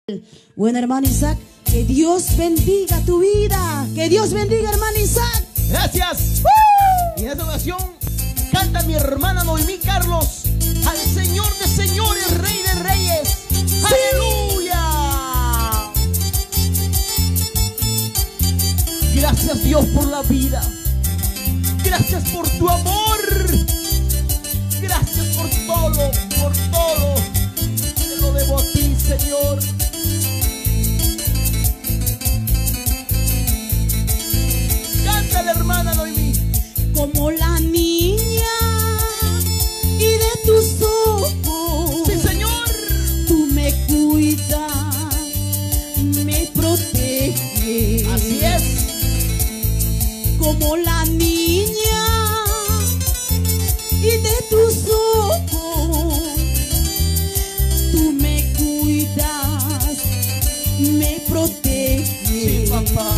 Bueno, hermano Isaac, que Dios bendiga tu vida. Que Dios bendiga, hermano Isaac. Gracias. Y en esta ocasión canta mi hermana Noemí Carlos al Señor de señores, Rey de reyes. ¡Sí! ¡Aleluya! Gracias, Dios, por la vida. Gracias por tu amor. Gracias por todo, por todo. Te lo debo a ti, Señor. Canta la hermana Noemí. Como la niña y de tus ojos, Sí, Señor. tú me cuidas, me proteges. Así es. Como la niña y de tus ojos, tú me cuidas, me proteges. Sí, papá.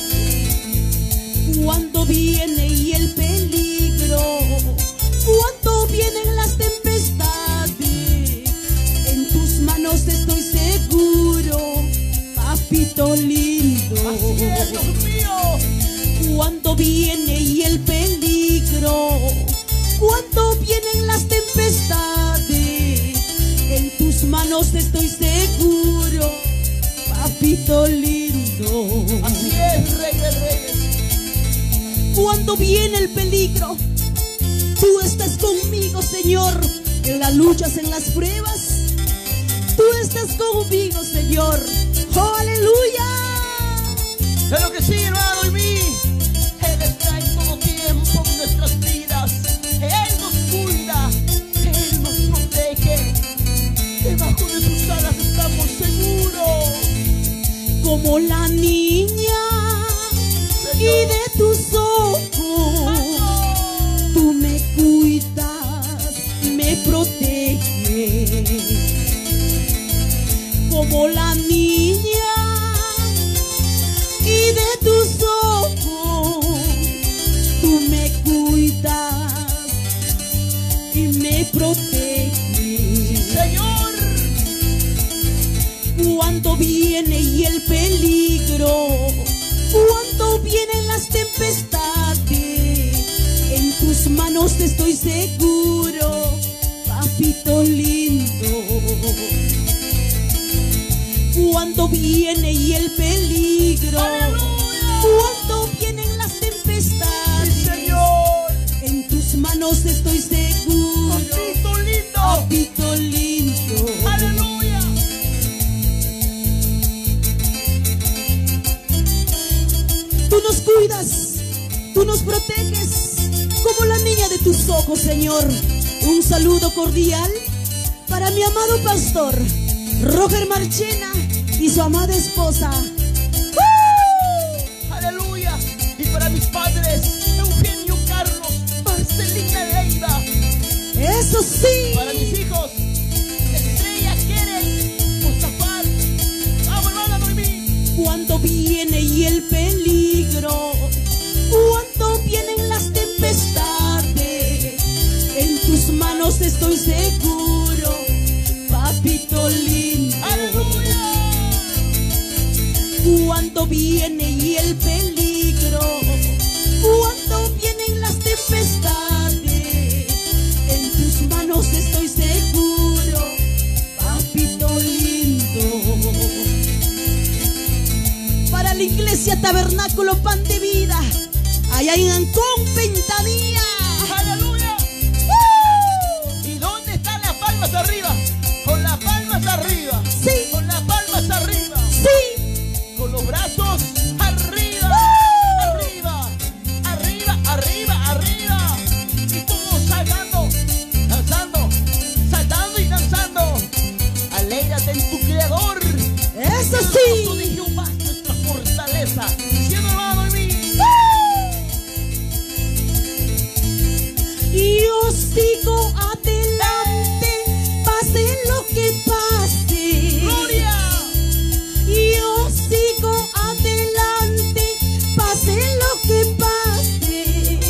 Cuando viene y el peligro, cuando vienen las tempestades, en tus manos estoy seguro, papito lindo. Así es, Dios mío. Cuando viene y el peligro, cuando vienen las tempestades, en tus manos estoy seguro, papito lindo. Así es, Rey de reyes. Cuando viene el peligro, tú estás conmigo, Señor. En las luchas, en las pruebas, tú estás conmigo, Señor. ¡Oh, aleluya! Pero que sí, hermano Noemí. Él está en todo tiempo en nuestras vidas. Él nos cuida, Él nos protege. Debajo de sus alas estamos seguros. Como la niña y de tus ojos, tú me cuidas, me proteges. Como la niña y de tus ojos, tú me cuidas y me proteges. Señor. Cuando viene y el peligro, cuando vienen las tempestades, en tus manos estoy seguro, papito lindo. Cuando viene y el peligro, ¡Aleluya! cuando vienen las tempestades, Sí, Señor. en tus manos estoy seguro, Papito lindo. papito lindo. Aleluya. Tú nos cuidas, tú nos proteges, como la niña de tus ojos, Señor. Un saludo cordial para mi amado pastor Roger Marchena y su amada esposa. Aleluya. Y para mis padres, Eugenio Carlos, Marcelina Leiva. Eso sí. Para mis hijos, Estrella, Keren, Mustafar. Vamos, hermana Noemí. Cuando viene y el peligro, cuando vienen las tempestades, en tus manos estoy seguro, papito lindo. Aleluya. Cuando viene y el peligro, cuando vienen las tempestades, en tus manos estoy seguro, papito lindo. Para la iglesia Tabernáculo Pan de Vida, allá en Ancón, Pentanía. Aleluya. ¿Y dónde están las palmas arriba? Con las palmas arriba. Sí. Con las palmas arriba. Sí. Con los brazos arriba. Arriba. Arriba, arriba, arriba. Y todos saltando, danzando, saltando y danzando. Alégrate en tu creador. Eso El sí. gozo de Jehová es nuestra fortaleza. Siendo hermano en mí. Yo sigo adelante, pase lo que pase. ¡Gloria! Yo sigo adelante, pase lo que pase.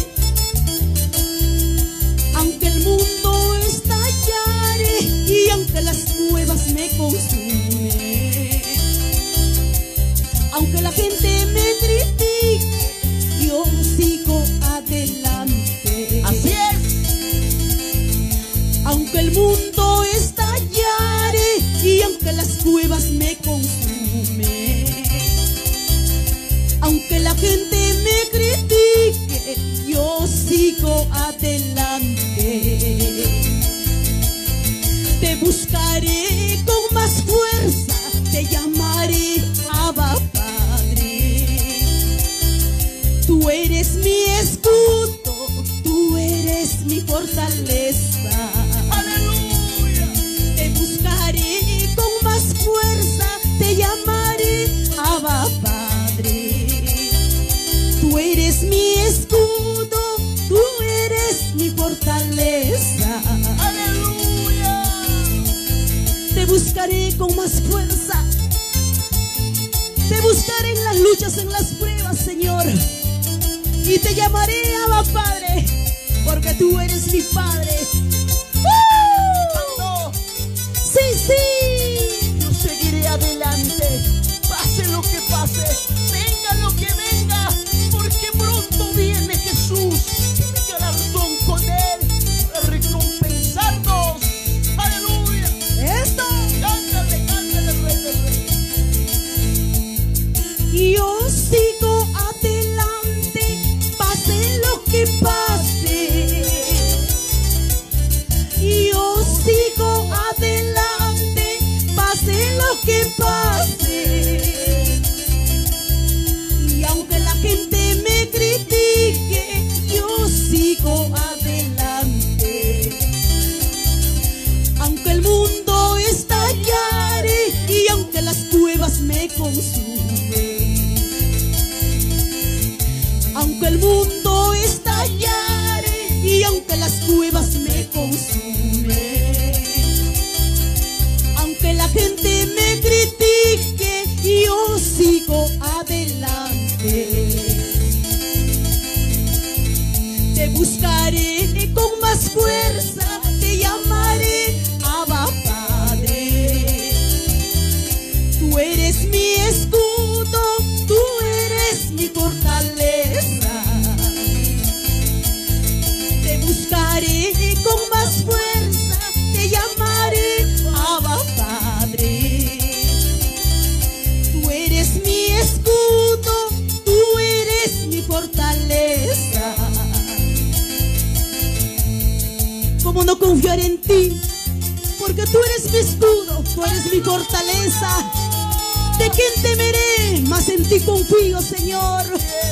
Aunque el mundo estallare y aunque las cuevas me consumen, me consume. Aunque la gente me critique, yo sigo adelante. Te buscaré con más fuerza, te llamaré Abba Padre. Tú eres mi escudo, tú eres mi fortaleza. Aleluya. Te buscaré con más fuerza, te llamaré Abba Padre. Tú eres mi escudo, tú eres mi fortaleza. Aleluya. Te buscaré con más fuerza. Te buscaré en las luchas, en las pruebas, Señor. Y te llamaré Abba Padre, porque tú eres mi Padre. Cuando Sí, sí. yo seguiré adelante, pase lo que pase, venga lo que venga, porque pronto viene Jesús y mi galardón con Él para recompensarnos. Aleluya. Esto. Cántale, cántale, Rey de Reyes. Yo sigo adelante, pase lo que pase. Yo sigo adelante, pase lo que pase. Y aunque la gente me critique, yo sigo adelante. Aunque el mundo estallare y aunque las cuevas me consumen. Aunque el mundo estallare y aunque las cuevas me consumen. Aunque la gente me critique, yo sigo adelante. Te buscaré con más fuerza, te llamaré Abba Padre. Tú eres mi escudo, tú eres mi fortaleza. Te buscaré con más fuerza, te llamaré Abba Padre. Tú eres mi escudo, tú eres mi fortaleza. ¿Cómo no confiar en ti? Porque tú eres mi escudo, tú eres mi fortaleza. ¿De quién temeré? Más en ti confío, Señor.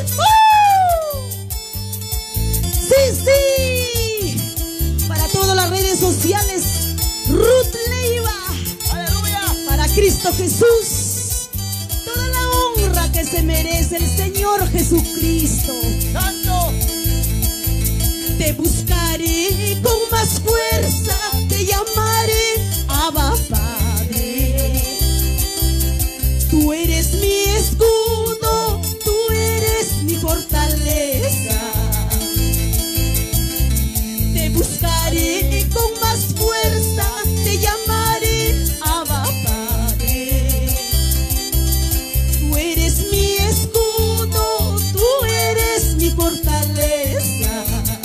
Sí, sí. Para todas las redes sociales, Ruth Leiva. Aleluya. Para Cristo Jesús, toda la honra que se merece el Señor Jesucristo. Santo. Te buscaré con más fuerza, te llamaré Abba Padre. Tú eres mi escudo, tú eres mi fortaleza. Te buscaré con más fuerza, te llamaré Abba Padre. Tú eres mi escudo, tú eres mi fortaleza.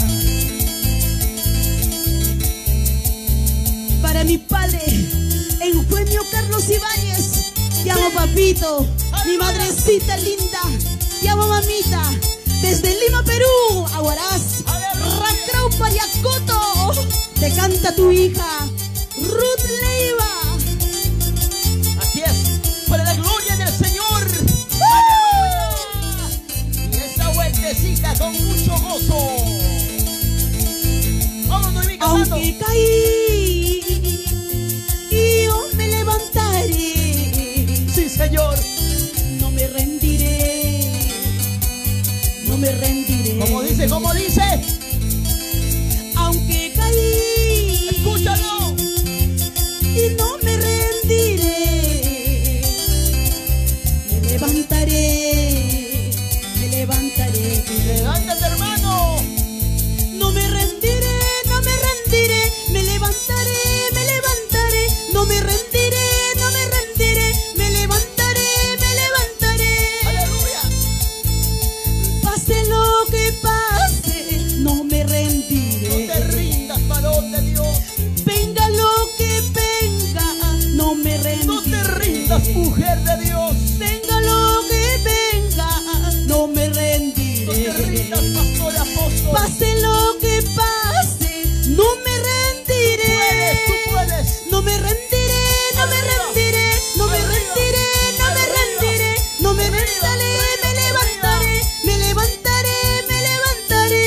Para mi padre, Eufemio Carlos Ibáñez, te amo papito, mi madrecita linda, te amo mamita, desde Lima, Perú, a Huaraz, Rancrau, Pariacoto, te canta tu hija, Ruth Leiva. Así es, para la gloria del Señor. Y esa vueltecita con mucho gozo. Vámonos, mi cantando. Aunque caí, yo me levantaré. Sí, Señor. No me rendiré, no me rendiré. Como dice, como dice. Aunque caí, Escúchalo. y no me rendiré. Me levantaré, me levantaré. Levántate, hermano. No me rendiré, no me rendiré. Me levantaré, me levantaré. No me rendiré, no me rendiré. Me levantaré, me levantaré. Aleluya. Pase lo que pase, no Vamos, mujer de Dios. Venga lo que venga, no me No te rendiré. rindas, pastor y apóstol. Pase lo que pase, no me rendiré. Tú puedes. No me rendiré, no me rendiré, no me rendiré, no me rendiré, no me rendiré, me levantaré, me levantaré, me levantaré.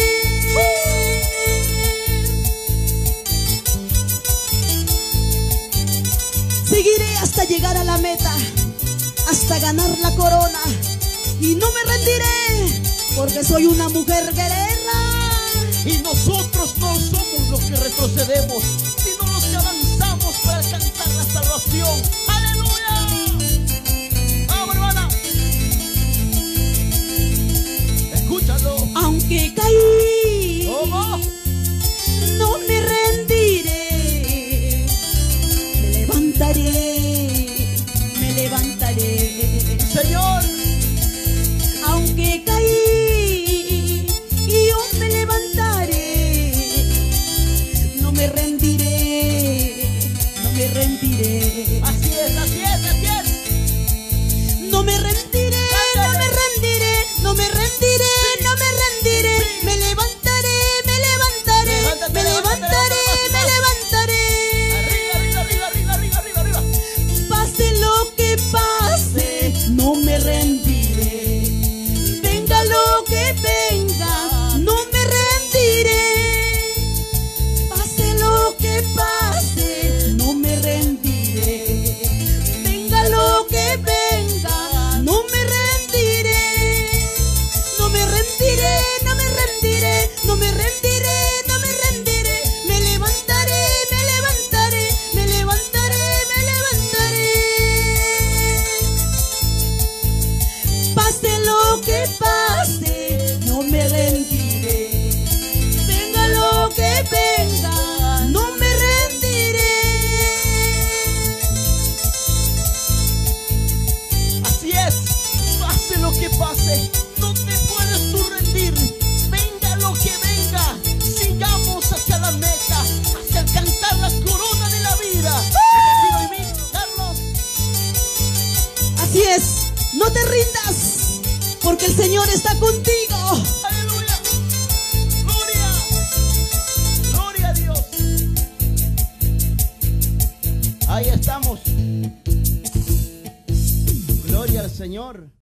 Seguiré hasta llegar a la meta, hasta ganar la corona. Y no me rendiré, porque soy una mujer guerrera. Y nosotros no somos los que retrocedemos, sino los que avanzamos para alcanzar la salvación. ¡Aleluya! ¡Vamos, hermana! Escúchalo. Aunque caí, ¿Cómo? no me rendiré. Me levantaré, me levantaré. Señor, Aunque caí, y yo me levantaré. No me rendiré, no me rendiré. así es, así es, así es. No me rendiré, no me rendiré, no me rendiré, no me rendiré. Me levantaré, me levantaré, Levántate, me levantaré, me levantaré. Arriba, arriba, arriba, arriba, arriba, arriba, arriba. Pase lo que pase, no me rendiré. Venga lo que venga, no me rendiré. Pase lo que pase, no me rendiré. Venga lo que venga, no me rendiré. No me rendiré, no me rendiré, no me rendiré, no me rendiré. Me levantaré, me levantaré, me levantaré, me levantaré. Pase lo que pase, no me rendiré. Venga lo que venga, no me rendiré. Así es, pase lo que pase, no te puedes tú rendir. Venga lo que venga, sigamos hacia la meta, hacia alcanzar la corona de la vida. ¿Has mí, Carlos? Así es, no te rindas, porque el Señor está contigo. ¡Aleluya! ¡Gloria! ¡Gloria a Dios! Ahí estamos. Gloria al Señor.